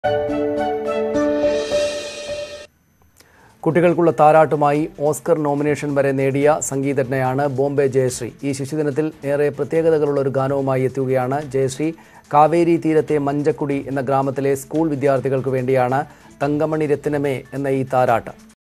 കുട്ടികൾക്കുള്ള താരാട്ടുമായി Oscar nomination വരെ നേടിയ സംഗീതജ്ഞയാണ് ബോംബെ ജയശ്രീ. ഈ ശിശുദിനത്തിൽ ഏറെ പ്രത്യേകതകളുള്ള ഒരു ഗാനവുമായി എത്തുകയാണ് ജയശ്രീ. കാവേരി തീരത്തെ മഞ്ചക്കുടി എന്ന ഗ്രാമത്തിലെ സ്കൂൾ വിദ്യാർത്ഥികൾക്ക് വേണ്ടിയാണ് തങ്കമണി രത്നമേ എന്ന ഈ താരാട്ട്.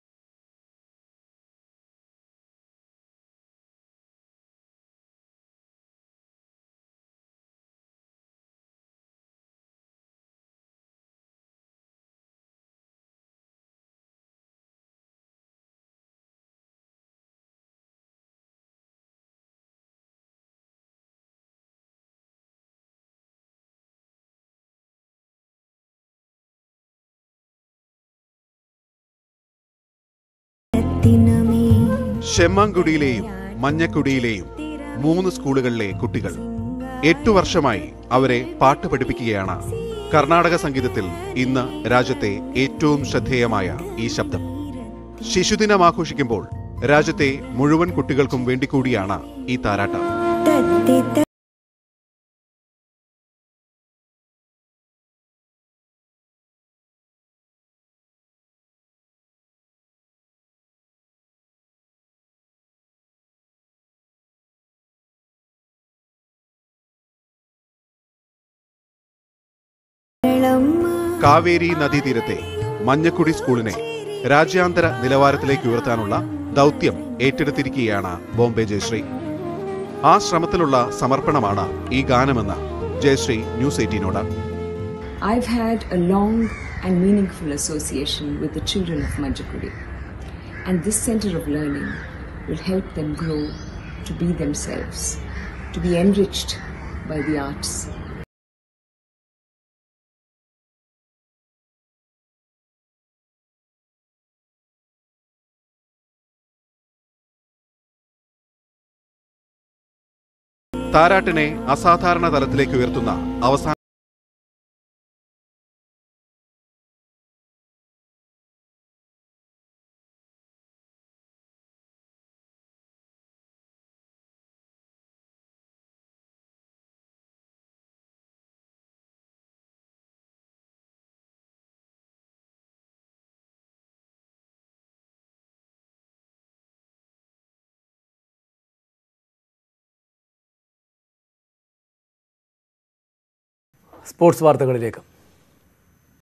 ഷെമ്മാങ്കുടിയിലെയും മഞ്ഞക്കുടിയിലെയും 3 സ്കൂളുകളിലെ കുട്ടികൾ 8 വർഷമായി അവരെ പാട്ട് പഠിപ്പിക്കുകയാണ്. കർണാടക സംഗീതത്തിൽ ഇന്ന് രാജ്യത്തെ ഏറ്റവും ശ്രദ്ധേയമായ ഈ ശബ്ദം. ശിശുദിനം ആഘോഷിക്കുമ്പോൾ രാജ്യത്തെ മുഴുവൻ കുട്ടികൾക്കും വേണ്ടി കൂടിയാണ് ഈ താരാട്ട്. കാവേരി നദീതീരത്തെ മഞ്ഞക്കുടി സ്കൂളിനെ രാജ്യാന്തര നിലവാരത്തിലേക്ക് ഉയർത്താനുള്ള ദൗത്യം ഏറ്റെടുത്തിരിക്കുകയാണ് ബോംബെ ജയശ്രീ. ആ ശ്രമത്തിലുള്ള സമർപ്പണമാണ് ഈ ഗാനമെന്ന് ജയശ്രീ ന്യൂസ് 18നോട്. I've had a long and meaningful association with the children of Manjakudi, and this center of learning will help them grow to be themselves, to be enriched by the arts. താരാട്ടിനെ അസാധാരണ തലത്തിലേക്ക് ഉയർത്തുന്ന അവസാന sports വാർത്തകളിലേക്ക്.